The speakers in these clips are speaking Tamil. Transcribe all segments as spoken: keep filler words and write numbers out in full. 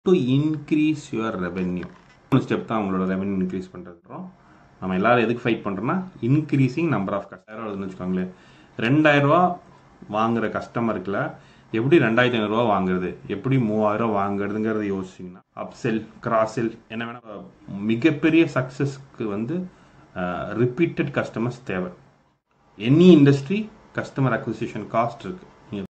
to increase your revenue. மூணு ஸ்டெப் தான் உங்களோட ரெவென்யூ இன்க்ரீஸ் பண்ணுறோம். நம்ம எல்லாரும் எதுக்கு ஃபைட் பண்ணுறோம்னா இன்க்ரீஸிங் நம்பர் ஆஃப் கஸ்டமர் வச்சுக்கோங்களேன். ரெண்டாயிரம் ரூபா வாங்குற கஸ்டமருக்குல எப்படி ரெண்டாயிரத்தி ஐநூறுரூவா வாங்குறது, எப்படி மூவாயிரம் வாங்குறதுங்கிறத யோசிச்சிங்கன்னா அப்செல் கிராஸ்செல் என்ன வேணால் மிகப்பெரிய சக்ஸஸ்க்கு வந்து ரிப்பீட்டட் கஸ்டமர்ஸ் தேவை. Any industry customer acquisition cost இருக்கு.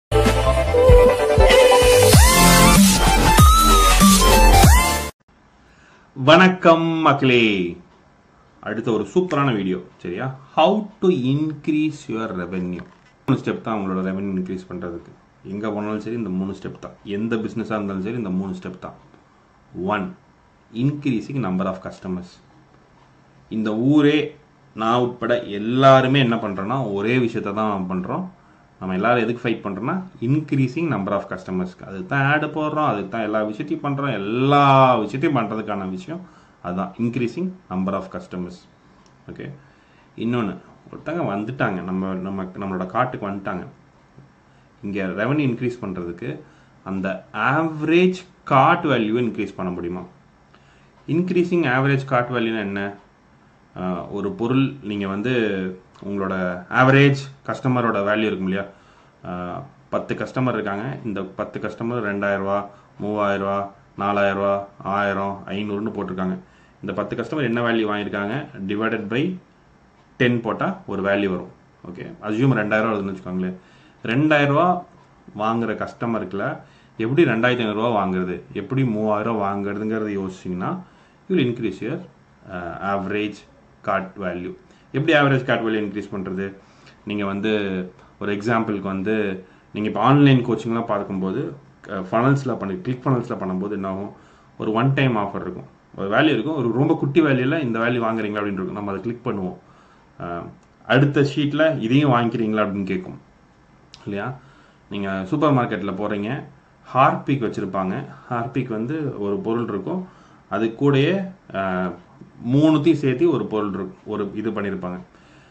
வணக்கம் மக்களே, அடுத்த ஒரு சூப்பரான வீடியோ சரியா? How to increase your revenue. மூணு ஸ்டெப் தான் உங்களோட ரெவென்யூ இன்க்ரீஸ் பண்ணுறதுக்கு. எங்கே போனாலும் சரி இந்த மூணு ஸ்டெப் தான். எந்த பிஸ்னஸாக இருந்தாலும் சரி இந்த மூணு ஸ்டெப் தான். One, increasing number of customers. இந்த ஊரே நான் உட்பட எல்லாருமே என்ன பண்ணுறோன்னா ஒரே விஷயத்தை தான் பண்ணுறோம். நம்ம எல்லாரும் எதுக்கு ஃபைட் பண்ணுறோன்னா இன்க்ரீஸிங் நம்பர் ஆஃப் கஸ்டமர்ஸ்க்கு. அதுக்கு தான் ஆடு போடுறோம், அதுக்கு தான் எல்லா விஷயத்தையும் பண்ணுறோம். எல்லா விஷயத்தையும் பண்ணுறதுக்கான விஷயம் அதுதான், increasing number of customers. Okay, இன்னொன்று, ஒருத்தங்க வந்துட்டாங்க, நம்ம நம்ம நம்மளோட காட்டுக்கு வந்துட்டாங்க. இங்கே ரெவன்யூ இன்க்ரீஸ் பண்ணுறதுக்கு அந்த ஆவரேஜ் கார்ட் வேல்யூ இன்க்ரீஸ் பண்ண முடியுமா? இன்க்ரீஸிங் ஆவரேஜ் கார்ட் வேல்யூனா என்ன? ஒரு பொருள் நீங்கள் வந்து உங்களோட ஆவரேஜ் கஸ்டமரோட வேல்யூ இருக்கும் இல்லையா? பத்து கஸ்டமர் இருக்காங்க, இந்த பத்து கஸ்டமர் ரெண்டாயிரரூவா மூவாயிரரூவா நாலாயிரரூவா ஆயிரம் ஐநூறுன்னு போட்டிருக்காங்க. இந்த பத்து கஸ்டமர் என்ன வேல்யூ வாங்கியிருக்காங்க டிவைடட் பை டென் போட்டால் ஒரு வேல்யூ வரும். ஓகே, அஸ்யூம் ரெண்டாயிரரூவா வருதுன்னு வச்சுக்கோங்களேன். ரெண்டாயிரரூவா வாங்குகிற கஸ்டமருக்குல எப்படி ரெண்டாயிரத்தி ஐநூறுரூவா வாங்குறது, எப்படி மூவாயிரம் வாங்குறதுங்கிறத யோசிச்சிங்கன்னா you will increase your average cart value. எப்படி ஆவரேஜ் கார்ட் வேல்யூ இன்க்ரீஸ் பண்ணுறது? நீங்கள் வந்து ஒரு எக்ஸாம்பிளுக்கு வந்து நீங்கள் இப்போ ஆன்லைன் கோச்சிங்லாம் பார்க்கும்போது ஃபனல்ஸில் பண்ணி கிளிக் ஃபனல்ஸில் பண்ணும்போது என்ன ஆகும், ஒரு ஒன் டைம் ஆஃபர் இருக்கும், ஒரு வேல்யூ இருக்கும், ஒரு ரொம்ப குட்டி வேல்யூவில் இந்த வேல்யூ வாங்குறீங்களா அப்படின்னு இருக்கும். நம்ம அதை கிளிக் பண்ணுவோம், அடுத்த ஷீட்டில் இதையும் வாங்கிக்கிறீங்களா அப்படின்னு கேட்கும் இல்லையா? நீங்கள் சூப்பர் மார்க்கெட்டில் போகிறீங்க, ஹார்பிக் வச்சுருப்பாங்க. ஹார்பிக் வந்து ஒரு பொருள் இருக்கும், அது கூடயே மூணுத்தையும் சேர்த்து ஒரு பொருள் இருக்கும், ஒரு இது பண்ணியிருப்பாங்க.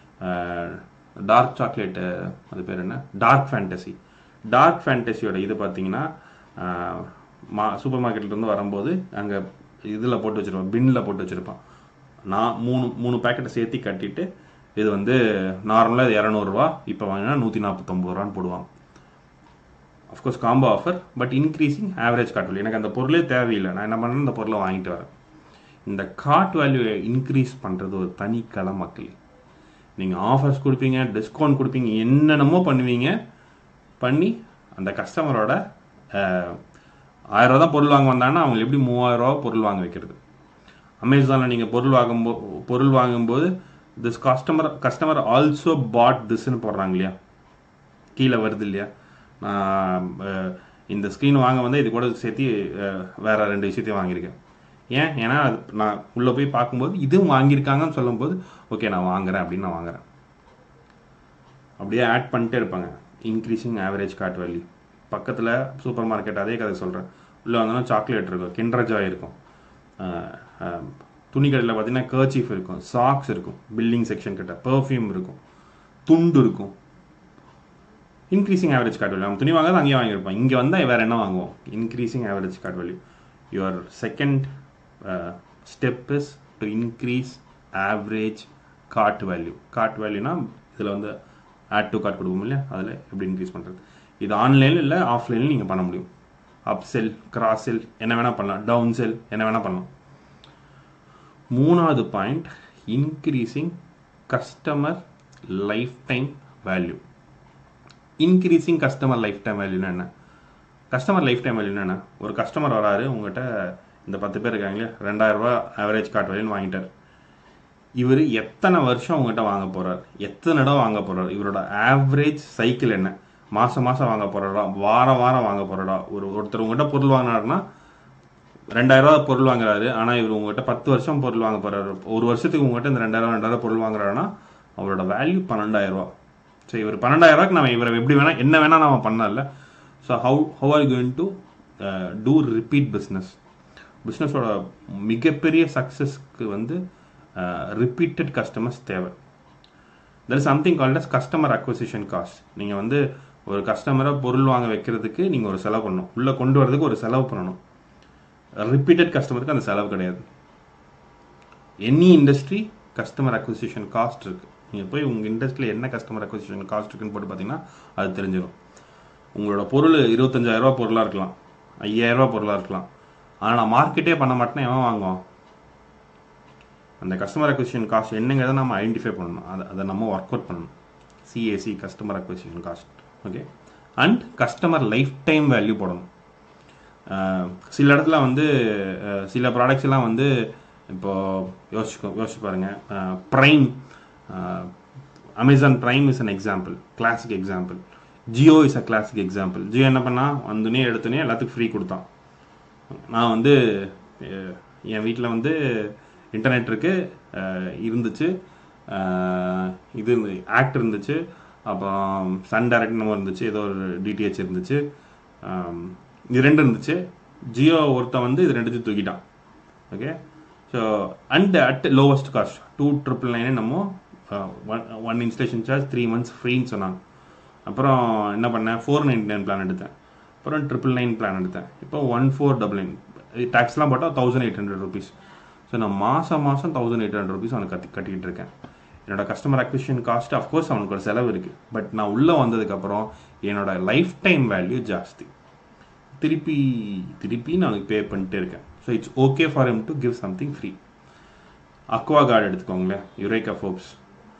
டார்க் சாக்லேட்டு, அது பேர் என்ன, டார்க் ஃபேண்டசி. டார்க் ஃபேண்டசியோட இது பார்த்தீங்கன்னா மா சூப்பர் மார்க்கெட்லேருந்து வரும்போது அங்கே இதில் போட்டு வச்சுருப்பான், பின்னில் போட்டு வச்சுருப்பான். நான் மூணு மூணு பேக்கெட்டை சேர்த்து கட்டிட்டு இது வந்து நார்மலாக இது இரநூறுவா, இப்போ வாங்கினா நூற்றி நாற்பத்தொம்பது ரூபான்னு போடுவாங்க. Of course combo offer, but increasing average cart value. எனக்கு அந்த பொருளே தேவையில்லை, நான் என்ன பண்ணுறேன், இந்த பொருளை வாங்கிட்டு வரேன். இந்த கார்ட் வேல்யூவை இன்க்ரீஸ் பண்ணுறது ஒரு தனி கலை மக்கள். நீங்கள் ஆஃபர்ஸ் கொடுப்பீங்க, டிஸ்கவுண்ட் கொடுப்பீங்க, என்னென்னமோ பண்ணுவீங்க, பண்ணி அந்த கஸ்டமரோட ஆயிரரூவா தான் பொருள் வாங்க வந்தாங்கன்னா அவங்க எப்படி மூவாயிரரூவா பொருள் வாங்க வைக்கிறது? அமேசானில் நீங்கள் பொருள் வாங்கும்போ பொருள் வாங்கும்போது this customer customer also bought திஸ்ன்னு போடுறாங்க இல்லையா, கீழே வருது இல்லையா? நான் இந்த ஸ்க்ரீன் வாங்க வந்து இது கூட சேர்த்து வேற ரெண்டு விஷயத்தையும் வாங்கியிருக்கேன். ஏன்? ஏன்னா அது நான் உள்ளே போய் பார்க்கும்போது இதுவும் வாங்கியிருக்காங்கன்னு சொல்லும்போது ஓகே நான் வாங்குறேன் அப்படின்னு நான் வாங்குறேன். அப்படியே ஆட் பண்ணிட்டே இருப்பாங்க, இன்க்ரீஸிங் ஆவரேஜ் கார்ட் வேல்யூ. பக்கத்தில் சூப்பர் மார்க்கெட் அதே கதை சொல்கிறேன். உள்ளே வந்தோன்னா சாக்லேட் இருக்கும், கிண்டர் ஜாய் இருக்கும், துணி கடையில் பார்த்தீங்கன்னா கர்ச்சீஃப் இருக்கும், சாக்ஸ் இருக்கும், பில்லிங் செக்ஷன் கிட்ட பெர்ஃப்யூம் இருக்கும், துண்டு இருக்கும். Increasing average cart value. நம்ம துணி வாங்காத அங்கேயே வாங்கியிருப்போம், இங்கே வந்தால் வேறு என்ன வாங்குவோம்? Increasing average cart value. Your second step is to increase average cart value. Cart வேல்யூனா இதில் வந்து ஆட் டு கார்ட் கொடுப்போம் இல்லையா, அதில் எப்படி இன்க்ரீஸ் பண்ணுறது? இது ஆன்லைனில் இல்லை ஆஃப்லைனில் நீங்கள் பண்ண முடியும். அப் செல் கிராஸ் செல் என்ன வேணால் பண்ணலாம், டவுன் செல் என்ன வேணால் பண்ணலாம். மூணாவது point, increasing customer lifetime value. Increasing customer lifetime வேல்யூனா என்ன? கஸ்டமர் லைஃப் டைம் வேல்யூனா என்ன? ஒரு கஸ்டமர் வராரு உங்கள்கிட்ட, இந்த பத்து பேர் இருக்காங்களே, ரெண்டாயிரரூவா ஆவரேஜ் கார்ட் வேல்யூன்னு வாங்கிட்டார். இவர் எத்தனை வருஷம் உங்கள்கிட்ட வாங்க போகிறார், எத்தனை இடம் வாங்க போகிறார், இவரோட ஆவரேஜ் சைக்கிள் என்ன? மாதம் மாதம் வாங்க போகிறாரா, வாரம் வாரம் வாங்க போகிறாரா? ஒரு ஒருத்தர் உங்கள்கிட்ட பொருள் வாங்கினாருன்னா ரெண்டாயிரரூவா பொருள் வாங்குறாரு, ஆனால் இவர் உங்கள்கிட்ட பத்து வருஷம் பொருள் வாங்க போகிறாரு. ஒரு வருஷத்துக்கு உங்கள்கிட்ட இந்த ரெண்டாயிரம் ரெண்டாயிரம் பொருள் வாங்குறாருன்னா அவரோட வேல்யூ பன்னெண்டாயிரரூவா. ஸோ இவர் பன்னெண்டாயிரரூவாக்கு நம்ம இவரை எப்படி வேணால் என்ன வேணால் நம்ம பண்ணல. So how how are you going to do repeat business? பிஸ்னஸோட மிகப்பெரிய சக்ஸஸ்க்கு வந்து ரிப்பீட்டட் கஸ்டமர்ஸ் தேவை. There is something called as customer acquisition cost. நீங்கள் வந்து ஒரு கஸ்டமரை பொருள் வாங்க வைக்கிறதுக்கு நீங்கள் ஒரு செலவு பண்ணணும், உள்ளே கொண்டு வரதுக்கு ஒரு செலவு பண்ணணும். ரிப்பீட்டட் கஸ்டமருக்கு அந்த செலவு கிடையாது. Any industry customer acquisition cost இருக்குது. நீங்கள் போய் உங்கள் இண்டஸ்ட்ரியில் என்ன கஸ்டமர் அக்விசிஷன் காஸ்ட் இருக்குன்னு போட்டு பார்த்தீங்கன்னா அது தெரிஞ்சிடும். உங்களோட பொருள் இருபத்தஞ்சாயிரரூபா பொருளாக இருக்கலாம், ஐயாயிரரூபா பொருளாக இருக்கலாம். ஆனால் நான் மார்க்கெட்டே பண்ண மாட்டேன்னா எவன் வாங்குவான்? அந்த கஸ்டமர் அக்விசிஷன் காஸ்ட் என்னங்கிறத நம்ம ஐடென்டிஃபை பண்ணணும். அதை அதை நம்ம ஒர்க் அவுட் பண்ணணும். CAC customer acquisition cost. Okay. And customer lifetime value போடணும். சில இடத்துல வந்து சில ப்ராடக்ட்ஸ் எல்லாம் வந்து இப்போது யோசிச்சு யோசிச்சு பாருங்கள். Prime, Amazon prime is an example, classic example. Jio is a classic example. Jio என்ன பண்ணால் வந்துனே எடுத்துனே எல்லாத்துக்கும் ஃப்ரீ கொடுத்தான். நான் வந்து என் வீட்டில் வந்து இன்டர்நெட் இருக்குது இருந்துச்சு, இது ஆக்ட் இருந்துச்சு, அப்புறம் சன் டைரக்ட் நம்ம இருந்துச்சு, ஏதோ ஒரு டிடிஹெச் இருந்துச்சு, இது ரெண்டு இருந்துச்சு. ஜியோ ஒருத்தன் வந்து இது ரெண்டுத்தையும் தூக்கிட்டான். Okay. So and at lowest cost two triple நைனே நம்ம one one installation charge three months ஃப்ரீன்னு சொன்னாங்க. அப்புறம் என்ன பண்ணேன், ஃபோர் நைன்டி நைன் பிளான் எடுத்தேன். அப்புறம் ட்ரிபிள் நைன் பிளான் எடுத்தேன். இப்போ ஒன் ஃபோர் டபுள் நைன் டேக்ஸ்லாம் போட்டால் thousand eight hundred rupees. So நான் மாதம் மாதம் தௌசண்ட் எயிட் ஹண்ட்ரட் ருபீஸ் அவனுக்கு கட்டி கட்டிக்கிட்டு இருக்கேன். என்னோட கஸ்டமர் அக்விசிஷன் காஸ்ட் அஃப்கோர்ஸ் அவனுக்கு ஒரு செலவு இருக்குது. பட் நான் உள்ளே வந்ததுக்கப்புறம் என்னோட லைஃப் டைம் வேல்யூ ஜாஸ்தி. திருப்பி திருப்பி நான் அவனுக்கு பே பண்ணிட்டே இருக்கேன். So it's okay for him to give something free. Aquaguard எடுத்துக்கோங்களேன், யுரேகா ஃபோப்ஸ்.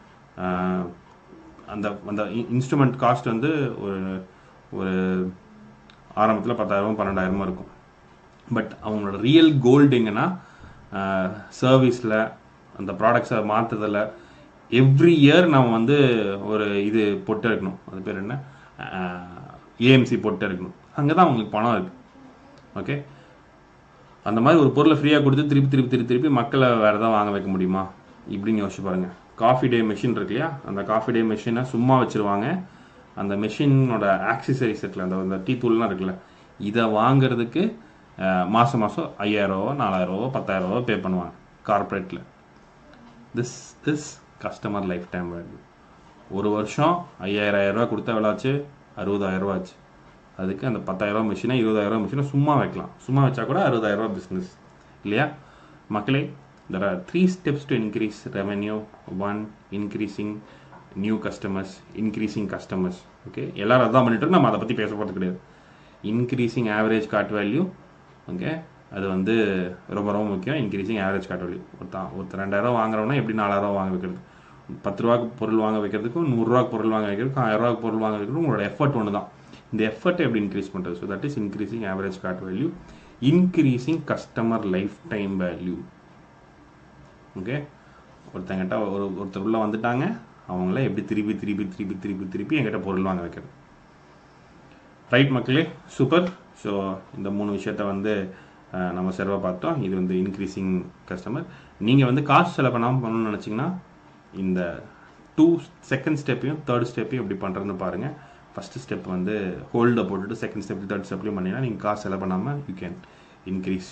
அந்த அந்த இன்ஸ்ட்ருமெண்ட் காஸ்ட் வந்து ஒரு ஒரு ஆரம்பத்தில் பத்தாயிரமோ பன்னெண்டாயிரமோ இருக்கும். பட் அவங்களோட ரியல் கோல்டு எங்கன்னா சர்வீஸில் அந்த ப்ராடக்ட்ஸை மாற்றுறதில் எவ்ரி இயர் நம்ம வந்து ஒரு இது போட்டு இருக்கணும். அது பேர் என்ன, ஏஎம்சி போட்டு இருக்கணும். அங்கே தான் அவங்களுக்கு பணம் இருக்குது. ஓகே. அந்த மாதிரி ஒரு பொருளை ஃப்ரீயாக கொடுத்து திருப்பி திருப்பி திருப்பி திருப்பி மக்களை வேறு எதாவது வாங்க வைக்க முடியுமா இப்படின்னு யோசிச்சு பாருங்கள். காஃபி டே மெஷின் இருக்கு இல்லையா, அந்த காஃபி டே மெஷினை சும்மா வச்சுருவாங்க. அந்த மெஷினோட ஆக்சசரிஸ் இருக்குல்ல, அந்த அந்த டீ தூள்லாம் இருக்குல்ல, இதை வாங்கிறதுக்கு மாதம் மாதம் ஐயாயிரரூவா நாலாயிரரூவா பத்தாயிரரூவா பே பண்ணுவாங்க கார்பரேட்டில். This is customer lifetime value. ஒரு வருஷம் ஐயாயிரம் ரூபா கொடுத்தா எவ்வளோச்சு, அறுபதாயிரரூவா ஆச்சு. அதுக்கு அந்த பத்தாயிரரூவா மிஷினை இருபதாயிரரூவா மிஷினை சும்மா வைக்கலாம். சும்மா வச்சா கூட அறுபதாயிரரூவா பிஸ்னஸ் இல்லையா மக்களே? There are three steps to increase revenue. One, increasing new customers, increasing customers. Okay, எல்லாரும் அதான் பண்ணிட்டு நம்ம அதை பற்றி பேச போகிறது கிடையாது. Increasing average cart value. Okay, அது வந்து ரொம்ப ரொம்ப முக்கியம். Increasing average cart value. ஒருத்தான் ஒருத்தர் ரெண்டாயிரம் வாங்குறோம்னா எப்படி நாலாயிரம் வாங்க வைக்கிறது? பத்து ரூபாய்க்கு பொருள் வாங்க வைக்கிறதுக்கும் நூறுரூவாக்கு பொருள் வாங்க வைக்கிறதுக்கும் ஆயிரம் ரூபாய்க்கு பொருள் வாங்க வைக்கிறதுக்கும் உங்களோட எஃபர்ட் ஒன்று தான். இந்த எஃபர்ட்டை எப்படி இன்க்ரீஸ் பண்ணுறது? So that is increasing average cart value, increasing customer lifetime value. Okay, ஒருத்தங்கிட்ட ஒரு ஒருத்தர் உள்ளே வந்துட்டாங்க, அவங்கள எப்படி திருப்பி திருப்பி திருப்பி திருப்பி திருப்பி என்கிட்ட பொருள் வாங்க வைக்கிறது. ரைட் மக்களே, சூப்பர். ஸோ இந்த மூணு விஷயத்த வந்து நம்ம செலவாக பார்த்தோம். இது வந்து இன்க்ரீசிங் கஸ்டமர். நீங்கள் வந்து காசு செலவு பண்ணாமல் பண்ணணும்னு நினச்சிங்கன்னா இந்த டூ செகண்ட் ஸ்டெப்பையும் தேர்ட் ஸ்டெப்பையும் எப்படி பண்ணுறதுன்னு பாருங்கள். ஃபஸ்ட்டு ஸ்டெப் வந்து ஹோல்டை போட்டுட்டு செகண்ட் ஸ்டெப் தேர்ட் ஸ்டெப்லையும் பண்ணிங்கன்னா நீங்கள் காசு செலவு பண்ணாமல் you can increase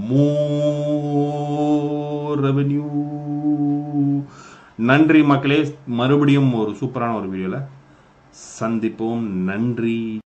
more revenue. நன்றி மக்களே, மறுபடியும் ஒரு சூப்பரான ஒரு வீடியோவில் சந்திப்போம். நன்றி.